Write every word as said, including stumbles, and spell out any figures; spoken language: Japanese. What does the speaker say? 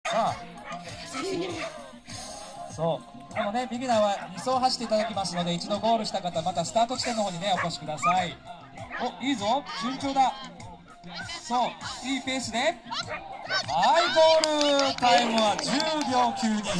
さあ、そう、でもね、ビギナーはに走走っていただきますので、一度ゴールした方、またスタート地点の方にね、お越しください。お、いいぞ、順調だ。そう、いいペースで。はい、ゴールタイムはじゅうびょうきゅうに。